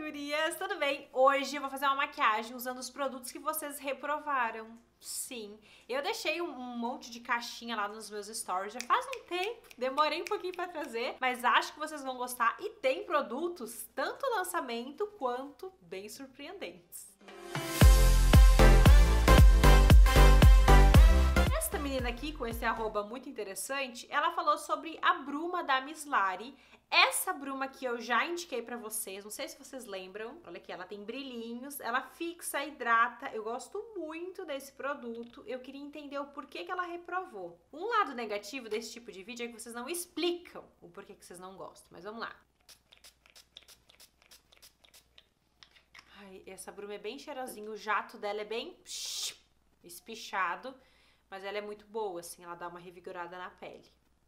gurias, tudo bem? Hoje eu vou fazer uma maquiagem usando os produtos que vocês reprovaram. Sim, eu deixei um monte de caixinha lá nos meus stories já faz um tempo, demorei um pouquinho pra trazer, mas acho que vocês vão gostar e tem produtos tanto lançamento quanto bem surpreendentes. Esta menina aqui, com esse arroba muito interessante, ela falou sobre a bruma da Miss Lari. Essa bruma que eu já indiquei pra vocês, não sei se vocês lembram, olha aqui, ela tem brilhinhos, ela fixa, hidrata, eu gosto muito desse produto, eu queria entender o porquê que ela reprovou. Um lado negativo desse tipo de vídeo é que vocês não explicam o porquê que vocês não gostam, mas vamos lá. Ai, essa bruma é bem cheirosinha, o jato dela é bem espichado, mas ela é muito boa, assim, ela dá uma revigorada na pele.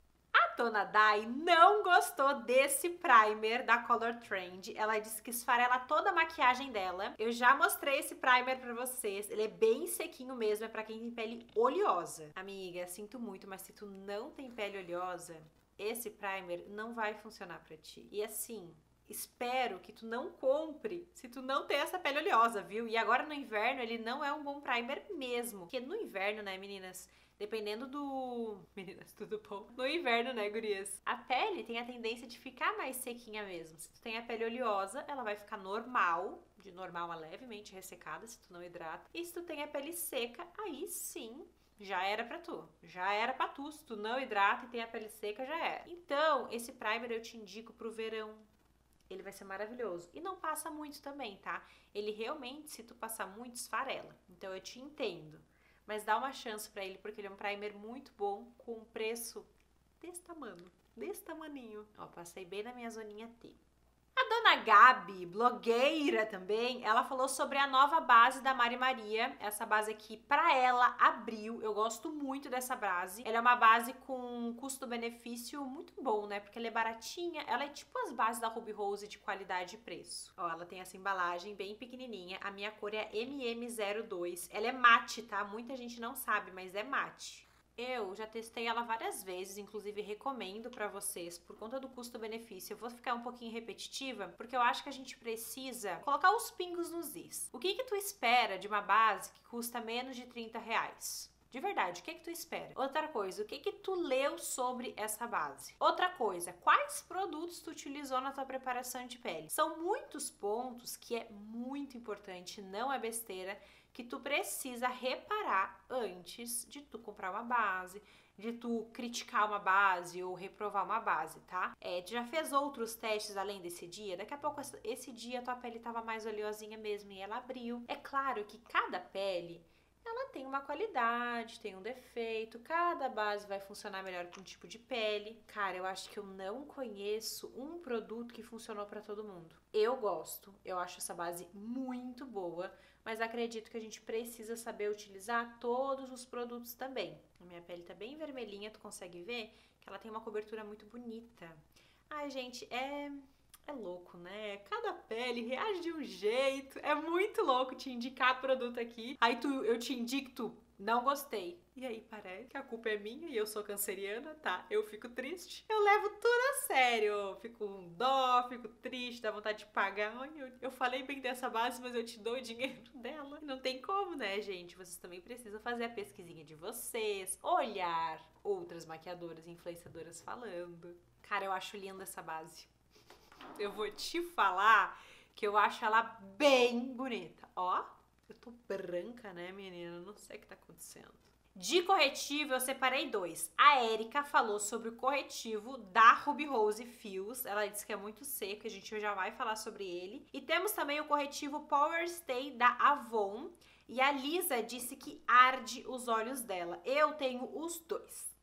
A Dona Dai não gostou desse primer da Color Trend. Ela disse que esfarela toda a maquiagem dela. Eu já mostrei esse primer pra vocês. Ele é bem sequinho mesmo, é pra quem tem pele oleosa. Amiga, sinto muito, mas se tu não tem pele oleosa, esse primer não vai funcionar pra ti. E assim, espero que tu não compre se tu não tem essa pele oleosa, viu? E agora no inverno ele não é um bom primer mesmo. Porque no inverno, né, meninas? Dependendo do... Meninas, tudo bom? No inverno, né, gurias? A pele tem a tendência de ficar mais sequinha mesmo. Se tu tem a pele oleosa, ela vai ficar normal, de normal a levemente ressecada, se tu não hidrata. E se tu tem a pele seca, aí sim, já era pra tu. Já era pra tu. Se tu não hidrata e tem a pele seca, já era. Então, esse primer eu te indico pro verão. Ele vai ser maravilhoso. E não passa muito também, tá? Ele realmente, se tu passar muito, esfarela. Então eu te entendo. Mas dá uma chance pra ele, porque ele é um primer muito bom, com um preço desse tamanho, desse tamaninho. Ó, passei bem na minha zoninha T. A Dona Gabi, blogueira também, ela falou sobre a nova base da Mari Maria. Essa base aqui, pra ela, abriu. Eu gosto muito dessa base. Ela é uma base com custo-benefício muito bom, né? Porque ela é baratinha. Ela é tipo as bases da Ruby Rose de qualidade e preço. Ó, ela tem essa embalagem bem pequenininha. A minha cor é MM02. Ela é mate, tá? Muita gente não sabe, mas é mate. Eu já testei ela várias vezes, inclusive recomendo pra vocês, por conta do custo-benefício. Eu vou ficar um pouquinho repetitiva, porque eu acho que a gente precisa colocar os pingos nos is. O que tu espera de uma base que custa menos de R$30? De verdade, o que tu espera? Outra coisa, o que tu leu sobre essa base? Outra coisa, quais produtos tu utilizou na tua preparação de pele? São muitos pontos que é muito importante, não é besteira, que tu precisa reparar antes de tu comprar uma base, de tu criticar uma base ou reprovar uma base, tá? Tu já fez outros testes além desse dia? Daqui a pouco, esse dia, a tua pele tava mais oleosinha mesmo e ela abriu. É claro que cada pele, ela tem uma qualidade, tem um defeito, cada base vai funcionar melhor com um tipo de pele. Cara, eu acho que eu não conheço um produto que funcionou pra todo mundo. Eu gosto, eu acho essa base muito boa, mas acredito que a gente precisa saber utilizar todos os produtos também. A minha pele tá bem vermelhinha, tu consegue ver que ela tem uma cobertura muito bonita. Ai, gente, é louco, né? Cada pele reage de um jeito. É muito louco te indicar produto aqui. Aí eu te indico, tu não gostei. E aí parece que a culpa é minha e eu sou canceriana, tá? Eu fico triste. Eu levo tudo a sério. Fico com dó, fico triste, dá vontade de pagar. Ai, eu falei bem dessa base, mas eu te dou o dinheiro dela. Não tem como, né, gente? Vocês também precisam fazer a pesquisinha de vocês, olhar outras maquiadoras e influenciadoras falando. Cara, eu acho linda essa base. Eu vou te falar que eu acho ela bem bonita. Ó, eu tô branca, né, menina? Não sei o que tá acontecendo. De corretivo, eu separei dois. A Erika falou sobre o corretivo da Ruby Rose Fios. Ela disse que é muito seco, a gente já vai falar sobre ele. E temos também o corretivo Power Stay da Avon. E a Lisa disse que arde os olhos dela. Eu tenho os dois.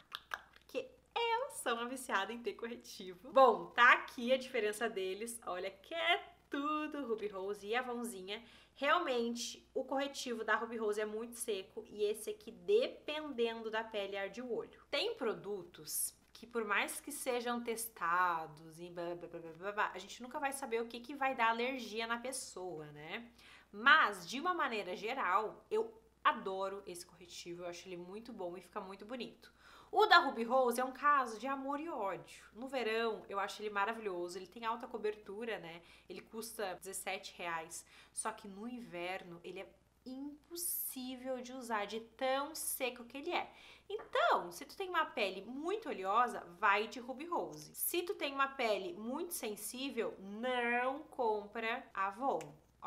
Eu sou uma viciada em ter corretivo. Bom, tá aqui a diferença deles. Olha que é tudo Ruby Rose e Avonzinha. Realmente, o corretivo da Ruby Rose é muito seco e esse aqui, dependendo da pele, arde o olho. Tem produtos que, por mais que sejam testados e blá, blá, blá, blá, blá, a gente nunca vai saber o que vai dar alergia na pessoa, né? Mas, de uma maneira geral, eu adoro esse corretivo, eu acho ele muito bom e fica muito bonito. O da Ruby Rose é um caso de amor e ódio. No verão, eu acho ele maravilhoso. Ele tem alta cobertura, né? Ele custa R$17. Só que no inverno, ele é impossível de usar, de tão seco que ele é. Então, se tu tem uma pele muito oleosa, vai de Ruby Rose. Se tu tem uma pele muito sensível, não compra Avon,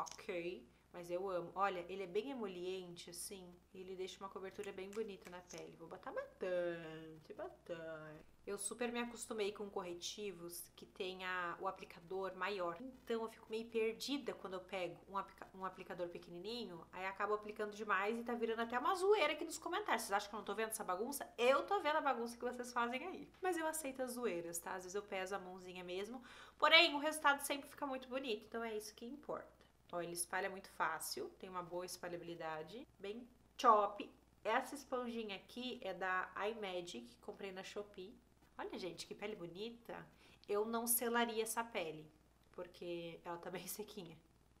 ok? Mas eu amo. Olha, ele é bem emoliente, assim. E ele deixa uma cobertura bem bonita na pele. Vou botar bastante, bastante. Eu super me acostumei com corretivos que tenha o aplicador maior. Então eu fico meio perdida quando eu pego um aplicador pequenininho. Aí acabo aplicando demais e tá virando até uma zoeira aqui nos comentários. Vocês acham que eu não tô vendo essa bagunça? Eu tô vendo a bagunça que vocês fazem aí. Mas eu aceito as zoeiras, tá? Às vezes eu peso a mãozinha mesmo. Porém, o resultado sempre fica muito bonito. Então é isso que importa. Ó, ele espalha muito fácil, tem uma boa espalhabilidade, bem top. Essa esponjinha aqui é da iMagic, comprei na Shopee. Olha, gente, que pele bonita. Eu não selaria essa pele, porque ela tá bem sequinha.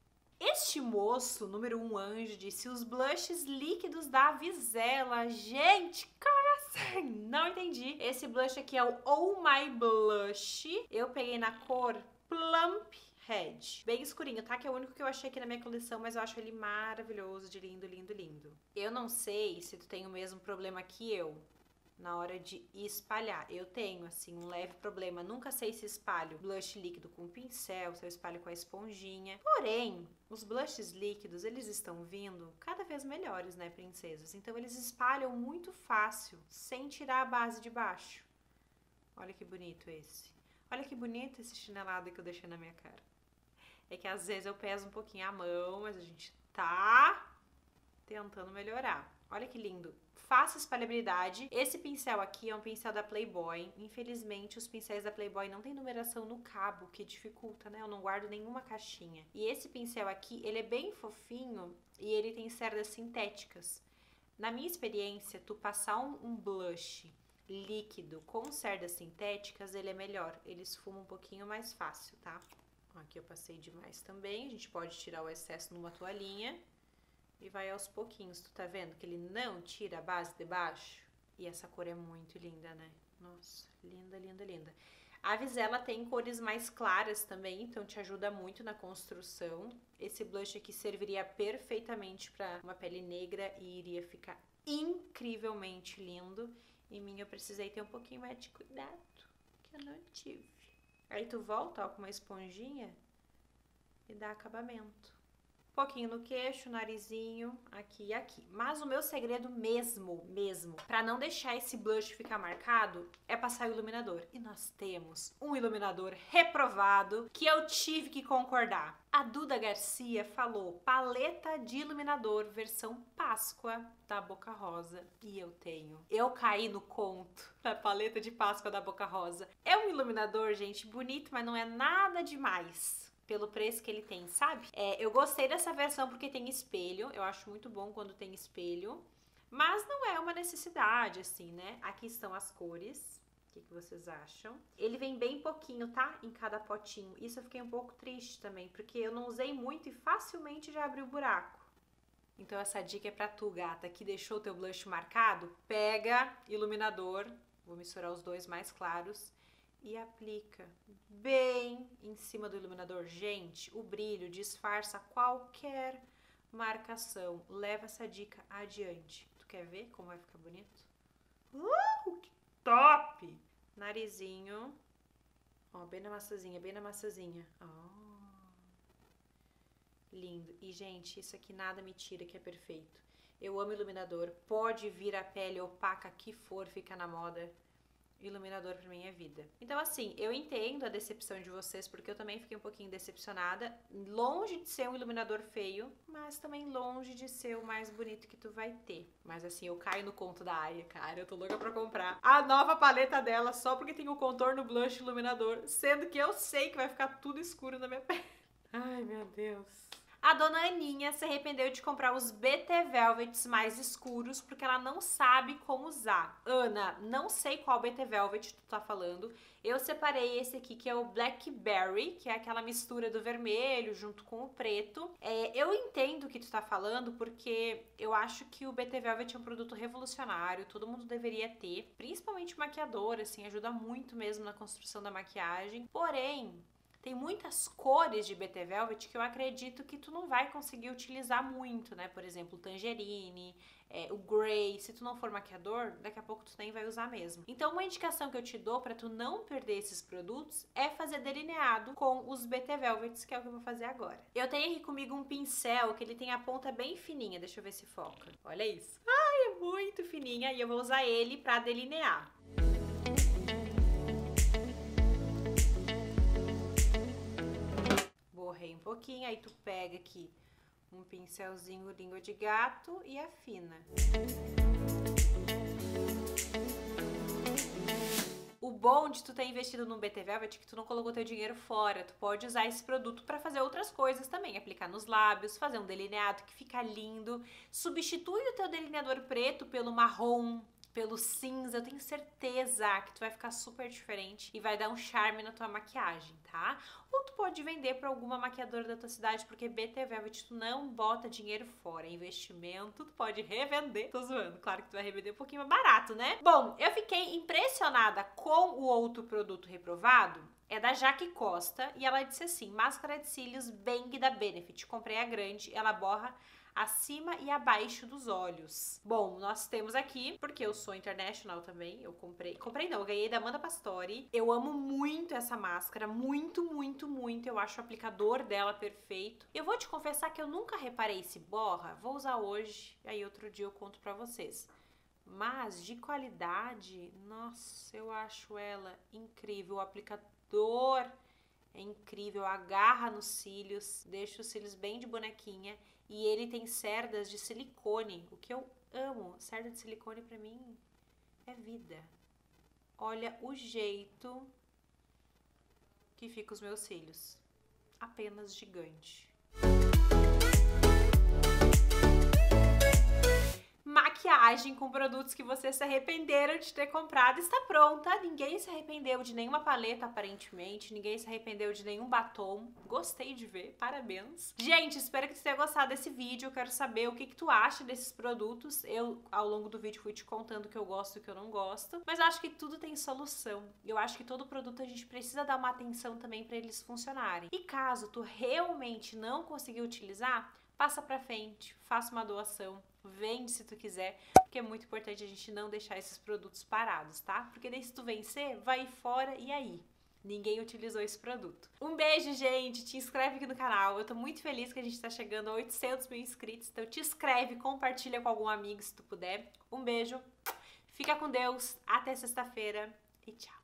Este moço, número 1 anjo, disse os blushes líquidos da Vizela. Gente, como assim? Não entendi. Esse blush aqui é o Oh My Blush. Eu peguei na cor Plump Red. Bem escurinho, tá? Que é o único que eu achei aqui na minha coleção, mas eu acho ele maravilhoso, de lindo, lindo, lindo. Eu não sei se tu tem o mesmo problema que eu na hora de espalhar. Eu tenho, assim, um leve problema. Nunca sei se espalho blush líquido com pincel, se eu espalho com a esponjinha. Porém, os blushes líquidos, eles estão vindo cada vez melhores, né, princesas? Então, eles espalham muito fácil, sem tirar a base de baixo. Olha que bonito esse. Olha que bonito esse chinelado que eu deixei na minha cara. É que às vezes eu peso um pouquinho a mão, mas a gente tá tentando melhorar. Olha que lindo. Fácil espalhabilidade. Esse pincel aqui é um pincel da Playboy. Infelizmente, os pincéis da Playboy não tem numeração no cabo, que dificulta, né? Eu não guardo nenhuma caixinha. E esse pincel aqui, ele é bem fofinho e ele tem cerdas sintéticas. Na minha experiência, tu passar um blush líquido com cerdas sintéticas, ele é melhor. Ele esfuma um pouquinho mais fácil, tá? Aqui eu passei demais também. A gente pode tirar o excesso numa toalhinha. E vai aos pouquinhos, tu tá vendo que ele não tira a base de baixo? E essa cor é muito linda, né? Nossa, linda, linda, linda. A Vizela tem cores mais claras também, então te ajuda muito na construção. Esse blush aqui serviria perfeitamente para uma pele negra e iria ficar incrivelmente lindo. Em mim eu precisei ter um pouquinho mais de cuidado, que eu não tive. Aí tu volta, ó, com uma esponjinha e dá acabamento. Pouquinho no queixo, narizinho, aqui e aqui. Mas o meu segredo mesmo, pra não deixar esse blush ficar marcado, é passar o iluminador. E nós temos um iluminador reprovado que eu tive que concordar. A Duda Garcia falou paleta de iluminador versão Páscoa da Boca Rosa. E eu tenho. Eu caí no conto da paleta de Páscoa da Boca Rosa. É um iluminador, gente, bonito, mas não é nada demais. Pelo preço que ele tem, sabe? Eu gostei dessa versão porque tem espelho. Eu acho muito bom quando tem espelho. Mas não é uma necessidade, assim, né? Aqui estão as cores. O que vocês acham? Ele vem bem pouquinho, tá? Em cada potinho. Isso eu fiquei um pouco triste também, porque eu não usei muito e facilmente já abriu o buraco. Então essa dica é pra tu, gata, que deixou o teu blush marcado. Pega iluminador. Vou misturar os dois mais claros. E aplica bem em cima do iluminador. Gente, o brilho disfarça qualquer marcação. Leva essa dica adiante. Tu quer ver como vai ficar bonito? Que top! Narizinho. Ó, bem na massazinha, bem na massazinha. Ó. Lindo. E, gente, isso aqui nada me tira, que é perfeito. Eu amo iluminador. Pode vir a pele opaca que for, fica na moda. Iluminador pra mim é vida. Então, assim, eu entendo a decepção de vocês, porque eu também fiquei um pouquinho decepcionada. Longe de ser um iluminador feio, mas também longe de ser o mais bonito que tu vai ter. Mas, assim, eu caio no conto da Aria, cara. Eu tô louca pra comprar a nova paleta dela só porque tem o contorno, blush e iluminador, sendo que eu sei que vai ficar tudo escuro na minha pele. Ai, meu Deus. A dona Aninha se arrependeu de comprar os BT Velvets mais escuros porque ela não sabe como usar. Ana, não sei qual BT Velvet tu tá falando. Eu separei esse aqui, que é o Blackberry, que é aquela mistura do vermelho junto com o preto. Eu entendo o que tu tá falando, porque eu acho que o BT Velvet é um produto revolucionário, todo mundo deveria ter. Principalmente maquiador, assim, ajuda muito mesmo na construção da maquiagem. Porém, tem muitas cores de BT Velvet que eu acredito que tu não vai conseguir utilizar muito, né? Por exemplo, o tangerine, o grey. Se tu não for maquiador, daqui a pouco tu nem vai usar mesmo. Então, uma indicação que eu te dou pra tu não perder esses produtos é fazer delineado com os BT Velvets, que é o que eu vou fazer agora. Eu tenho aqui comigo um pincel que ele tem a ponta bem fininha. Deixa eu ver se foca. Olha isso. Ai, é muito fininha e eu vou usar ele pra delinear. Borrei um pouquinho, aí tu pega aqui um pincelzinho língua de gato e afina. O bom de tu ter investido num BT Velvet é que tu não colocou teu dinheiro fora. Tu pode usar esse produto para fazer outras coisas também. Aplicar nos lábios, fazer um delineado que fica lindo. Substitui o teu delineador preto pelo marrom, pelo cinza. Eu tenho certeza que tu vai ficar super diferente e vai dar um charme na tua maquiagem, tá? Ou tu pode vender para alguma maquiadora da tua cidade, porque BT Velvet tu não bota dinheiro fora, é investimento, tu pode revender. Tô zoando, claro que tu vai revender um pouquinho mais barato, né? Bom, eu fiquei impressionada com o outro produto reprovado, é da Jaque Costa, e ela disse assim, máscara de cílios Bang da Benefit, comprei a grande, ela borra acima e abaixo dos olhos. Bom, nós temos aqui, porque eu sou international também, eu comprei não, eu ganhei da Amanda Pastori. Eu amo muito essa máscara, muito, muito, muito. Eu acho o aplicador dela perfeito. Eu vou te confessar que eu nunca reparei se borra, vou usar hoje, aí outro dia eu conto pra vocês. Mas de qualidade, nossa, eu acho ela incrível. O aplicador é incrível, agarra nos cílios, deixa os cílios bem de bonequinha. E ele tem cerdas de silicone, o que eu amo. Cerda de silicone pra mim é vida. Olha o jeito que fica os meus cílios. Apenas gigante. Maquiagem com produtos que vocês se arrependeram de ter comprado está pronta. Ninguém se arrependeu de nenhuma paleta, aparentemente. Ninguém se arrependeu de nenhum batom. Gostei de ver, parabéns. Gente, espero que tu tenha gostado desse vídeo. Eu quero saber o que tu acha desses produtos. Eu, ao longo do vídeo, fui te contando o que eu gosto e o que eu não gosto. Mas eu acho que tudo tem solução. Eu acho que todo produto a gente precisa dar uma atenção também para eles funcionarem. E caso tu realmente não conseguir utilizar, passa pra frente, faça uma doação, vende se tu quiser, porque é muito importante a gente não deixar esses produtos parados, tá? Porque daí se tu vencer, vai fora e aí? Ninguém utilizou esse produto. Um beijo, gente! Te inscreve aqui no canal. Eu tô muito feliz que a gente tá chegando a 800 mil inscritos, então te inscreve, compartilha com algum amigo se tu puder. Um beijo, fica com Deus, até sexta-feira e tchau!